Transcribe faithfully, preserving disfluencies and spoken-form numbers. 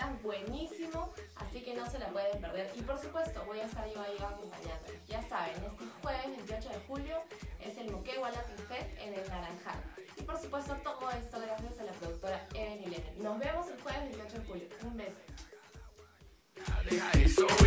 está buenísimo, así que no se la pueden perder. Y por supuesto, voy a estar yo ahí acompañándoles. Ya saben, este jueves veintiocho de julio es el Moquegua Latin Fest en el Naranjal. Y por supuesto, todo esto gracias a la productora Even y Lenen. Nos vemos el jueves veintiocho de julio. Un beso.